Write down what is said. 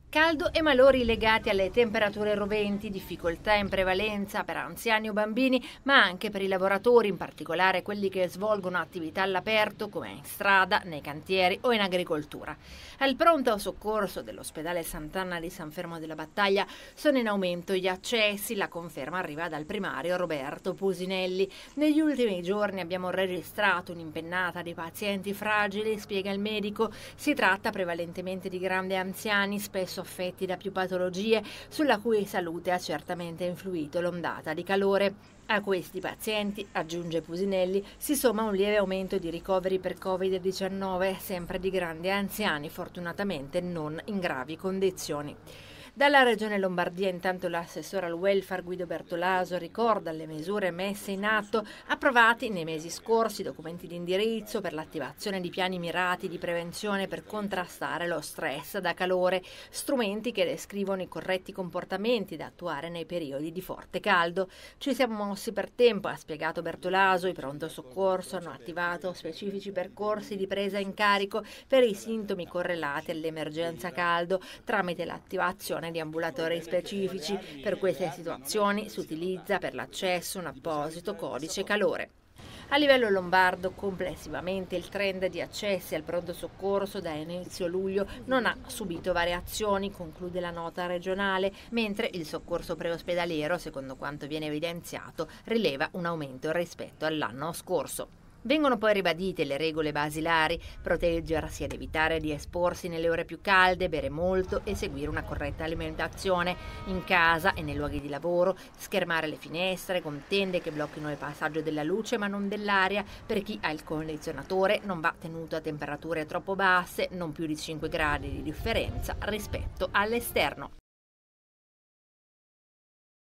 Caldo e malori legati alle temperature roventi, difficoltà in prevalenza per anziani o bambini, ma anche per i lavoratori, in particolare quelli che svolgono attività all'aperto come in strada, nei cantieri o in agricoltura. Al pronto soccorso dell'ospedale Sant'Anna di San Fermo della Battaglia sono in aumento gli accessi, la conferma arriva dal primario Roberto Pusinelli. Negli ultimi giorni abbiamo registrato un'impennata di pazienti fragili, spiega il medico. Si tratta prevalentemente di grandi anziani, spesso affetti da più patologie, sulla cui salute ha certamente influito l'ondata di calore. A questi pazienti, aggiunge Pusinelli, si somma un lieve aumento di ricoveri per Covid-19, sempre di grandi anziani, fortunatamente non in gravi condizioni. Dalla Regione Lombardia intanto l'assessore al welfare Guido Bertolaso ricorda le misure messe in atto, approvati nei mesi scorsi, documenti di indirizzo per l'attivazione di piani mirati di prevenzione per contrastare lo stress da calore, strumenti che descrivono i corretti comportamenti da attuare nei periodi di forte caldo. Ci siamo mossi per tempo, ha spiegato Bertolaso, i pronto soccorso hanno attivato specifici percorsi di presa in carico per i sintomi correlati all'emergenza caldo tramite l'attivazione di ambulatori specifici. Per queste situazioni si utilizza per l'accesso un apposito codice calore. A livello lombardo, complessivamente il trend di accessi al pronto soccorso da inizio luglio non ha subito variazioni, conclude la nota regionale, mentre il soccorso preospedaliero, secondo quanto viene evidenziato, rileva un aumento rispetto all'anno scorso. Vengono poi ribadite le regole basilari: proteggersi ed evitare di esporsi nelle ore più calde, bere molto e seguire una corretta alimentazione in casa e nei luoghi di lavoro, schermare le finestre con tende che blocchino il passaggio della luce ma non dell'aria. Per chi ha il condizionatore non va tenuto a temperature troppo basse, non più di 5 gradi di differenza rispetto all'esterno.